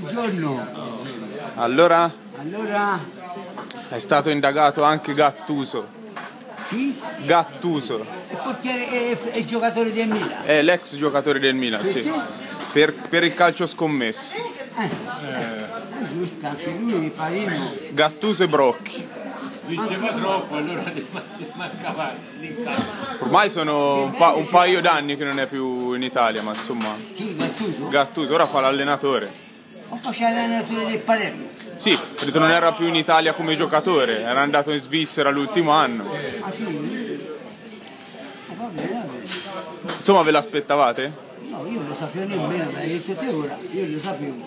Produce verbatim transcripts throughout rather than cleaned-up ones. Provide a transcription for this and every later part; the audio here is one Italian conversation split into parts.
Buongiorno. Allora? Allora? È stato indagato anche Gattuso. Chi? Gattuso. Il portiere è, è il giocatore del Milan. È l'ex giocatore del Milan, sì. Perché? Per, per il calcio scommesso. Eh, eh. giusto, anche lui, Parino. Gattuso e Brocchi. Vinceva troppo, allora mancava l'incalcio. Ormai sono un, pa un paio d'anni che non è più in Italia, ma insomma. Chi? Gattuso? Gattuso, ora fa l'allenatore. O faceva l'allenatore del Palermo? Sì, perché non era più in Italia come giocatore, era andato in Svizzera l'ultimo anno. Ah sì? Ah, va bene, va bene. Insomma, ve l'aspettavate? No, io non lo sapevo nemmeno, me l'hai detto te ora, io lo sapevo.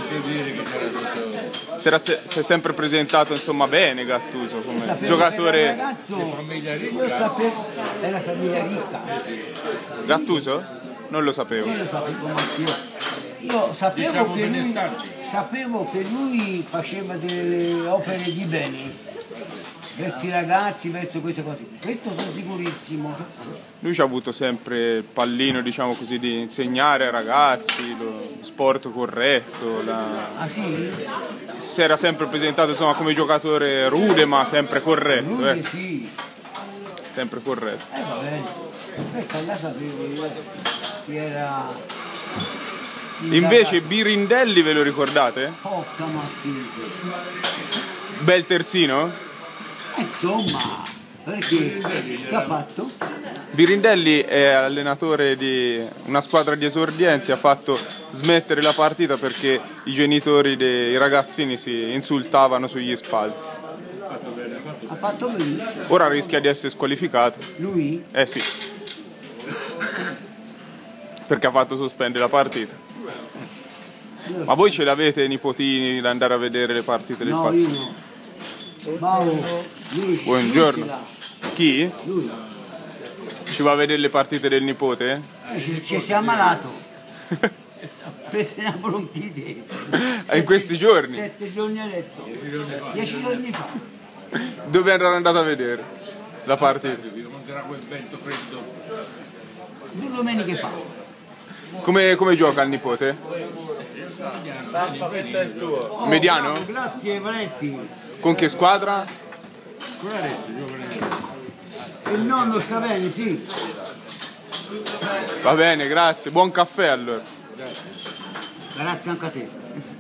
Si era se si è sempre presentato insomma bene Gattuso come Sapevo giocatore. che era un ragazzo, io sapevo, era famiglia ricca. Gattuso? Non lo sapevo. Io lo sapevo, Matteo. Io sapevo, Diciamo che lui, benestanti. sapevo che lui faceva delle opere di bene verso i ragazzi, verso queste cose. Questo sono sicurissimo. Lui ci ha avuto sempre il pallino, diciamo così, di insegnare ai ragazzi lo sport corretto. La... Ah sì? Si era sempre presentato insomma come giocatore rude ma sempre corretto. Lui Eh. sì. Sempre corretto. Eh va bene. Questa la sapevo io. Che era... Invece Birindelli ve lo ricordate? Porca mattina. Bel terzino? Insomma, perché? Che ha fatto? Birindelli è allenatore di una squadra di esordienti, ha fatto smettere la partita perché i genitori dei ragazzini si insultavano sugli spalti. Ha fatto benissimo. Ora rischia di essere squalificato. Lui? Eh sì. Perché ha fatto sospendere la partita. Ma voi ce l'avete nipotini da andare a vedere le partite del No, Palermo? io no. Mauro, lui, Buongiorno. lui ce l'ha. Chi? Lui. Ci va a vedere le partite del nipote? Eh, ci, ci si è ammalato. Prese una bronchite. Ah, in questi giorni? Sette giorni a letto. Dieci giorni fa. Dove era andato a vedere la partita? Mancherà quel vento freddo. Due domeniche fa. Come, come gioca il nipote? Oh, Mediano? bravo, grazie Valetti. Con che squadra? Il nonno sta bene, sì. Va bene, grazie. Buon caffè allora. Grazie anche a te.